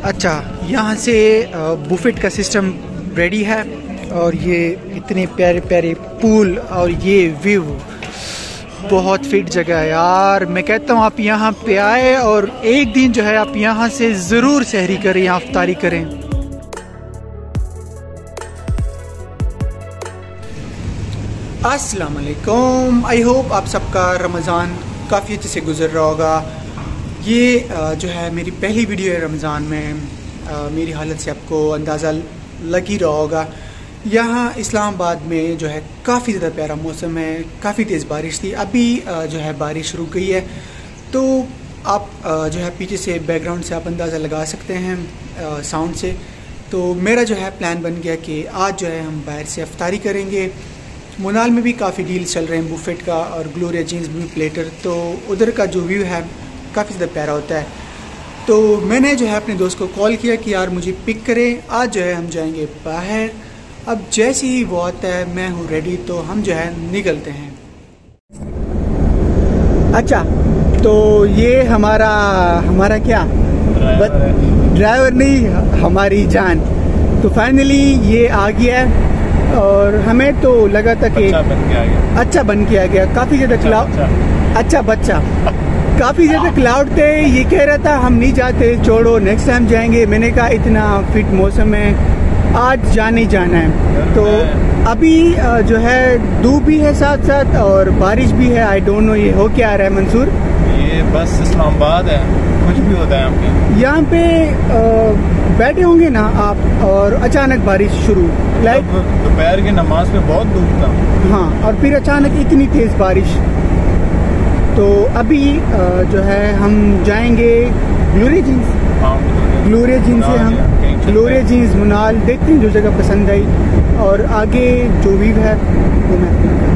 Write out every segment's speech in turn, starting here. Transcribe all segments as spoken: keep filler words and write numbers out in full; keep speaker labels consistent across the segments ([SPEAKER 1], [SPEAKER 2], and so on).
[SPEAKER 1] अच्छा, यहाँ से बुफेट का सिस्टम रेडी है और ये इतने प्यारे प्यारे पूल और ये व्यू, बहुत फिट जगह है यार। मैं कहता हूँ आप यहाँ पे आए और एक दिन जो है आप यहाँ से ज़रूर सहरी करें, यहाँ इफ्तारी करें। अस्सलाम वालेकुम, आई होप आप सबका रमज़ान काफ़ी अच्छे से गुजर रहा होगा। ये जो है मेरी पहली वीडियो है रमज़ान में। आ, मेरी हालत से आपको अंदाज़ा लग ही रहा होगा। यहाँ इस्लामाबाद में जो है काफ़ी ज़्यादा प्यारा मौसम है, काफ़ी तेज़ बारिश थी, अभी जो है बारिश रुक गई है। तो आप जो है पीछे से बैकग्राउंड से आप अंदाज़ा लगा सकते हैं साउंड से। तो मेरा जो है प्लान बन गया कि आज जो है हम बाहर से इफ्तारी करेंगे। मुनाल में भी काफ़ी डील्स चल रहे हैं बुफेट का और ग्लोरिया जीन्स में प्लेटर, तो उधर का जो व्यू है काफ़ी ज़्यादा प्यारा होता है। तो मैंने जो है अपने दोस्त को कॉल किया कि यार मुझे पिक करें, आज जो है हम जाएंगे बाहर। अब जैसे ही वो आता है मैं हूँ रेडी, तो हम जो है निकलते हैं। अच्छा, तो ये हमारा हमारा क्या ड्राइवर नहीं, हमारी जान। तो फाइनली ये आ गया है और हमें तो लगा था कि अच्छा बन के आ गया, अच्छा बन के आ गया। काफ़ी ज़्यादा क्लाउड, अच्छा बच्चा काफ़ी ज़्यादा क्लाउड थे। ये कह रहा था हम नहीं जाते, छोड़ो नेक्स्ट टाइम जाएंगे। मैंने कहा इतना फिट मौसम है, आज जान ही जाना है। तो अभी जो है धूप भी है साथ साथ और बारिश भी है। आई डोंट नो ये हो क्या आ रहा है मंसूर।
[SPEAKER 2] ये बस इस्लामाबाद है, कुछ भी होता है यहाँ पे।
[SPEAKER 1] यहाँ पे बैठे होंगे ना आप और अचानक बारिश शुरू, लाइक
[SPEAKER 2] दोपहर की नमाज में बहुत धूप था।
[SPEAKER 1] हाँ, और फिर अचानक इतनी तेज़ बारिश। तो अभी जो है हम जाएंगे ग्लोरिया जीन्स।
[SPEAKER 2] हाँ,
[SPEAKER 1] ग्लोरिया जीन्स से हम ग्लोरिया जीन्स मुनाल देखते हैं, जो जगह पसंद आई और आगे जो भी है वो मैं आपको बताऊंगा।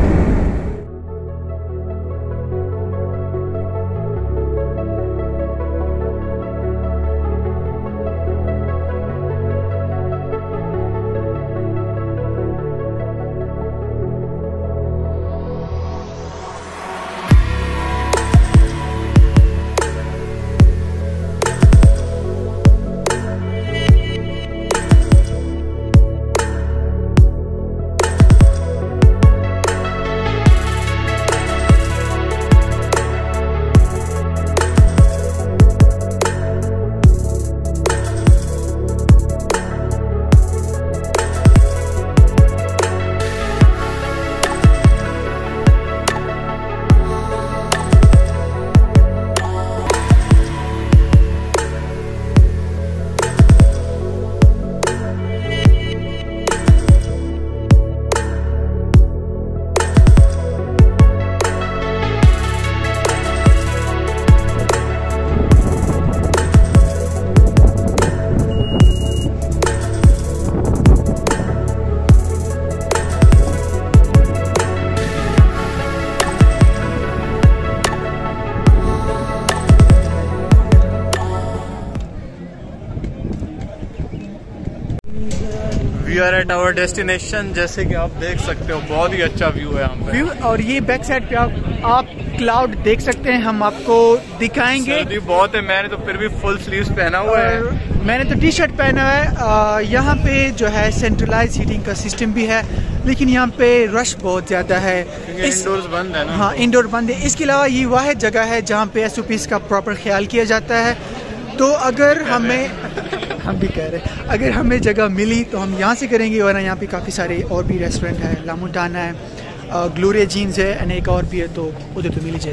[SPEAKER 2] We are at our destination। जैसे कि आप देख सकते हो बहुत ही अच्छा व्यू है यहाँ पे।
[SPEAKER 1] व्यू और ये बैक साइड पे आप, आप क्लाउड देख सकते हैं, हम आपको दिखाएंगे।
[SPEAKER 2] सर्दी बहुत है, मैंने तो फिर भी फुल स्लीव्स पहना हुआ है।
[SPEAKER 1] मैंने तो टी शर्ट पहना हुआ है। यहाँ पे जो है सेंट्रलाइज हीटिंग का सिस्टम भी है, लेकिन यहाँ पे रश बहुत ज़्यादा है।
[SPEAKER 2] इंडोर्स बंद है ना।
[SPEAKER 1] हाँ, इंडोर बंद है। इसके अलावा ये वाहिद जगह है जहाँ पे एस ओ पीज़ का प्रॉपर ख्याल किया जाता है। तो अगर हमें हम भी कह रहे हैं अगर हमें जगह मिली तो हम यहाँ से करेंगे, वरना यहाँ पे काफ़ी सारे और भी रेस्टोरेंट है, लामुटाना है, ग्लोरिया जीन्स है, एंड एक और भी है, तो उधर तो मिल ही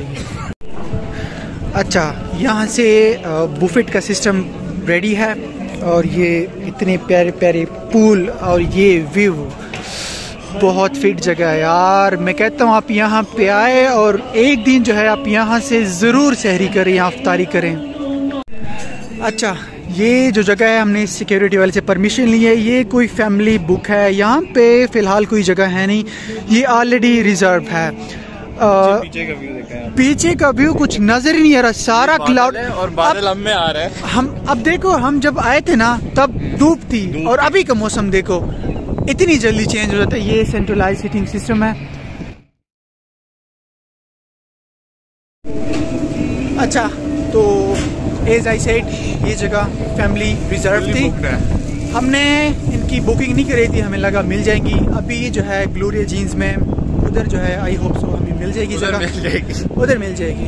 [SPEAKER 1] जाएगी। अच्छा, यहाँ से बुफेट का सिस्टम रेडी है और ये इतने प्यारे प्यारे पूल और ये व्यू, बहुत फिट जगह है यार। मैं कहता हूँ आप यहाँ पे आए और एक दिन जो है आप यहाँ से ज़रूर सहरी करें, यहाँ इफ्तारी करें। अच्छा, ये जो जगह है हमने सिक्योरिटी वाले से परमिशन ली है। ये कोई फैमिली बुक है, यहाँ पे फ़िलहाल कोई जगह है नहीं, ये ऑलरेडी रिजर्व है। आ, पीछे का व्यू देखा है, पीछे का व्यू कुछ नजर ही नहीं आ रहा, सारा क्लाउड
[SPEAKER 2] और बादल हम में आ रहा है।
[SPEAKER 1] हम अब देखो, हम जब आए थे ना तब धूप थी, धूप और अभी का मौसम देखो, इतनी जल्दी चेंज हो जाता है। ये सेंट्रलाइज हीटिंग सिस्टम है। अच्छा, तो एज आई सेड ये जगह फैमिली रिजर्व थी, हमने इनकी बुकिंग नहीं करी थी, हमें लगा मिल जाएंगी। अभी जो है ग्लोरिया जीन्स में उधर जो है आई होप सो हमें मिल जाएगी जगह, मिल जाएगी उधर मिल जाएगी।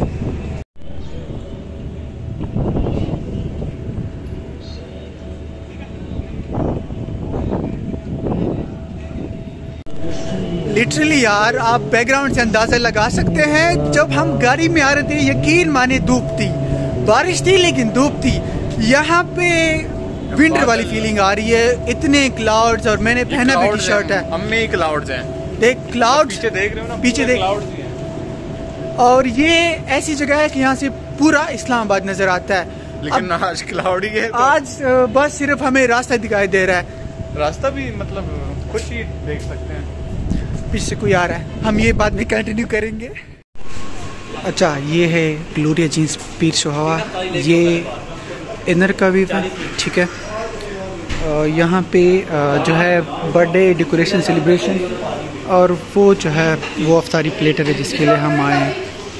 [SPEAKER 1] लिटरली यार आप बैकग्राउंड से अंदाजा लगा सकते हैं, जब हम गाड़ी में आ रहे थे यकीन माने धूप थी, बारिश थी लेकिन धूप थी। यहाँ पे विंटर वाली फीलिंग आ रही है, इतने क्लाउड्स, और मैंने पहना भी टी शर्ट है।
[SPEAKER 2] हम में ही क्लाउड्स हैं,
[SPEAKER 1] देख क्लाउड्स
[SPEAKER 2] पीछे देख रहे हो ना,
[SPEAKER 1] पीछे देख। और ये ऐसी जगह है कि यहाँ से पूरा इस्लामाबाद नजर आता है,
[SPEAKER 2] लेकिन आज क्लाउडी है तो
[SPEAKER 1] आज बस सिर्फ हमें रास्ता दिखाई दे रहा है,
[SPEAKER 2] रास्ता भी मतलब कुछ ही देख सकते हैं।
[SPEAKER 1] पीछे कोई आ रहा है, हम ये बाद में कंटिन्यू करेंगे। अच्छा ये है ग्लोरिया जीन्स पीर सुहावा, ये इनर का भी है, ठीक है। यहाँ पे जो है बर्थडे डेकोरेशन सेलिब्रेशन, और वो जो है वो अफ्तारी प्लेटर है जिसके लिए हम आए हैं।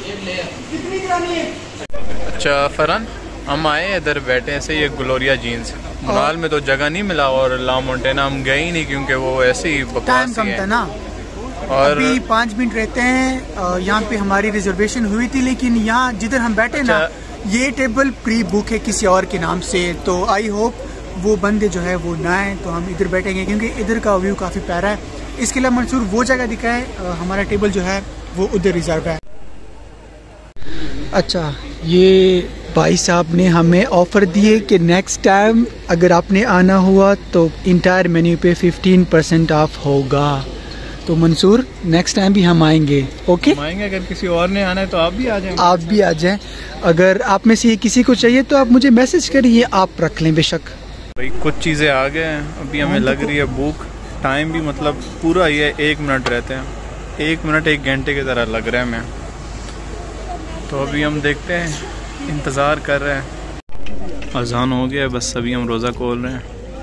[SPEAKER 2] अच्छा फरहान, हम आए इधर बैठे हैं से ये ग्लोरिया जीन्स, मुनाल में तो जगह नहीं मिला और ला मोंटेना हम गए ही नहीं क्योंकि वो ऐसे ही
[SPEAKER 1] टाइम कम था ना, और अभी पाँच मिनट रहते हैं। यहाँ पे हमारी रिजर्वेशन हुई थी, लेकिन यहाँ जिधर हम बैठे अच्छा, ना ये टेबल प्री बुक है किसी और के नाम से, तो आई होप वो बंदे जो है वो ना आए, तो हम इधर बैठेंगे क्योंकि इधर का व्यू काफ़ी प्यारा है। इसके लिए मंसूर वो जगह दिखाए, हमारा टेबल जो है वो उधर रिजर्व है। अच्छा ये भाई साहब ने हमें ऑफ़र दिए कि नेक्स्ट टाइम अगर आपने आना हुआ तो इंटायर मेन्यू पे फिफ्टीन परसेंट ऑफ होगा, तो मंसूर नेक्स्ट टाइम भी हम आएंगे। ओके
[SPEAKER 2] हम आएंगे, अगर किसी और ने आना है तो आप भी आ जाएं।
[SPEAKER 1] आप भी आ जाएं, अगर आप में से किसी को चाहिए तो आप मुझे मैसेज करिए, आप रख लें बेशक।
[SPEAKER 2] भाई कुछ चीज़ें आ गए हैं, अभी हमें लग रही है भूख, टाइम भी मतलब पूरा ये एक मिनट रहते हैं, एक मिनट एक घंटे की तरह लग रहा है हमें, तो अभी हम देखते हैं, इंतज़ार कर रहे हैं। अजान हो गया बस, अभी हम रोज़ा खोल रहे हैं।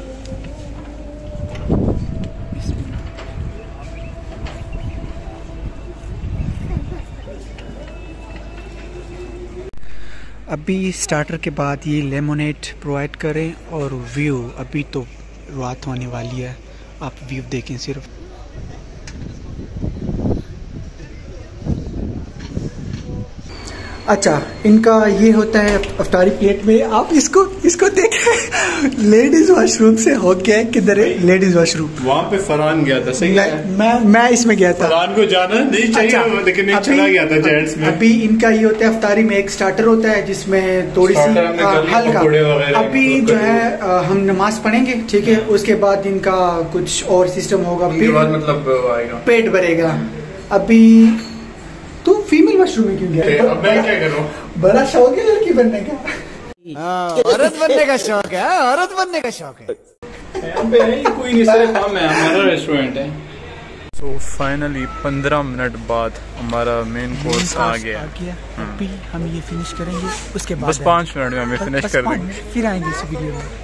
[SPEAKER 1] अभी स्टार्टर के बाद ये लेमोनेड प्रोवाइड करें, और व्यू अभी तो रात होने वाली है, आप व्यू देखें सिर्फ। अच्छा इनका ये होता है अफ्तारी प्लेट में, आप इसको इसको देखें, लेडीज वॉशरूम से हो गया है, किधर है लेडीज वॉशरूम?
[SPEAKER 2] वहाँ पे फरहान गया था, सही है।
[SPEAKER 1] मैं मैं इसमें गया था,
[SPEAKER 2] फरहान को जाना नहीं चाहिए, अच्छा, लेकिन नहीं चला गया था जेंट्स में।
[SPEAKER 1] अभी इनका ये होता है अफ्तारी में एक स्टार्टर होता है जिसमें थोड़ी सी हल्का, अभी जो है हम नमाज पढ़ेंगे, ठीक है, उसके बाद इनका कुछ और सिस्टम होगा, फिर
[SPEAKER 2] मतलब आएगा पेट
[SPEAKER 1] भरेगा। अभी तुम फीमेल वॉशरूम में क्यों गया?
[SPEAKER 2] अब मैं क्या करूं?
[SPEAKER 1] बड़ा शौक है लड़की बनने का।
[SPEAKER 3] औरत बनने का शौक है, औरत बनने का शौक है।
[SPEAKER 2] यहाँ पे है कोई नहीं, सिर्फ हम है, हमारा रेस्टोरेंट है। सो फाइनली पंद्रह मिनट बाद हमारा मेन कोर्स आ गया।
[SPEAKER 1] अभी हम ये फिनिश करेंगे, उसके बाद
[SPEAKER 2] बस पाँच मिनट में हमें फिनिश कर देंगे,
[SPEAKER 1] फिर आएंगे इस वीडियो में।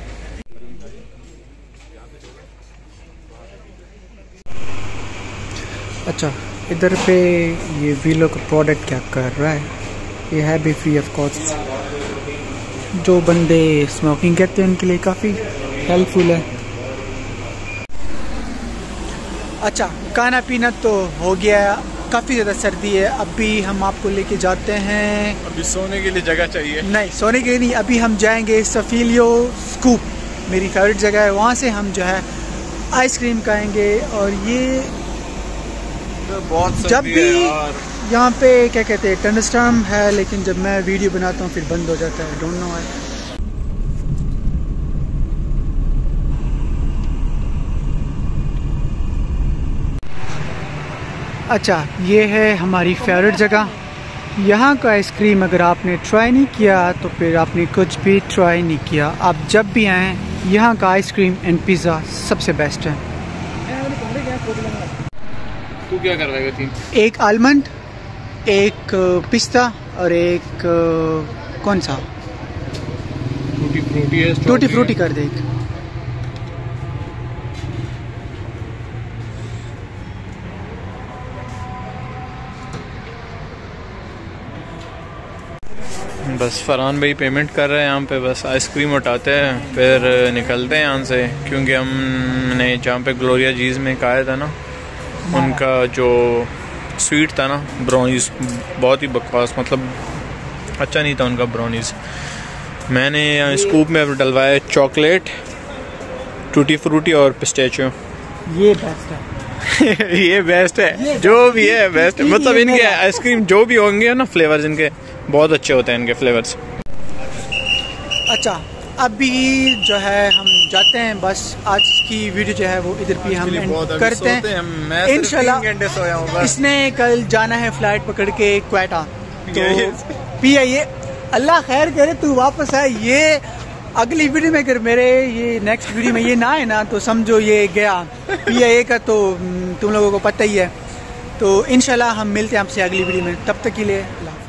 [SPEAKER 1] अच्छा इधर पे ये वीलो का प्रोडक्ट क्या कर रहा है, ये है भी फ्री ऑफ कॉस्ट, जो बंदे स्मोकिंग करते हैं उनके लिए काफ़ी हेल्पफुल है। अच्छा खाना पीना तो हो गया, काफ़ी ज़्यादा सर्दी है, अभी हम आपको लेके जाते हैं,
[SPEAKER 2] अभी सोने के लिए जगह चाहिए।
[SPEAKER 1] नहीं सोने के लिए नहीं, अभी हम जाएंगे सफीलियो स्कूप, मेरी फेवरेट जगह है, वहाँ से हम जो है आइसक्रीम खाएंगे। और ये
[SPEAKER 2] बहुत
[SPEAKER 1] जब भी यहाँ पे क्या कहते हैं थंडरस्टॉर्म है, लेकिन जब मैं वीडियो बनाता हूँ फिर बंद हो जाता है, डोंट नो व्हाई। अच्छा ये है हमारी फेवरेट जगह, यहाँ का आइसक्रीम अगर आपने ट्राई नहीं किया तो फिर आपने कुछ भी ट्राई नहीं किया। आप जब भी आएँ यहाँ का आइसक्रीम एंड पिज़्ज़ा सबसे बेस्ट है।
[SPEAKER 2] तू क्या करवाएगा? तीन, एक
[SPEAKER 1] आलमंड, एक पिस्ता और एक कौन सा
[SPEAKER 2] टूटी फ्रूटी है,
[SPEAKER 1] टूटी फ्रूटी कर दे।
[SPEAKER 2] बस फरहान भाई पेमेंट कर रहे हैं यहाँ पे, बस आइसक्रीम उठाते हैं फिर निकलते हैं यहाँ से, क्योंकि हमने जहाँ पे ग्लोरिया चीज़ में खाया था ना, उनका जो स्वीट था ना ब्राउनीज़, बहुत ही बकवास, मतलब अच्छा नहीं था उनका ब्राउनीज़। मैंने स्कूप में डलवाया चॉकलेट, टूटी फ्रूटी और पिस्ताचियो।
[SPEAKER 1] ये बेस्ट है।
[SPEAKER 2] ये बेस्ट है, जो भी है बेस्ट है, मतलब इनके आइसक्रीम जो भी होंगे ना फ्लेवर्स, इनके बहुत अच्छे होते हैं इनके फ्लेवर्स।
[SPEAKER 1] अच्छा अभी जो है हम जाते हैं, बस आज की वीडियो जो है वो इधर पे हम एंड करते हैं इंशाल्लाह। इसने कल जाना है फ्लाइट पकड़ के क्वेटा, तो पी आई ए अल्लाह खैर करे तू वापस आए। ये अगली वीडियो में अगर मेरे ये नेक्स्ट वीडियो में ये ना है ना, तो समझो ये गया पी आई ए का, तो तुम लोगों को पता ही है। तो इंशाल्लाह हम मिलते हैं आपसे अगली वीडियो में, तब तक के लिए अल्लाह।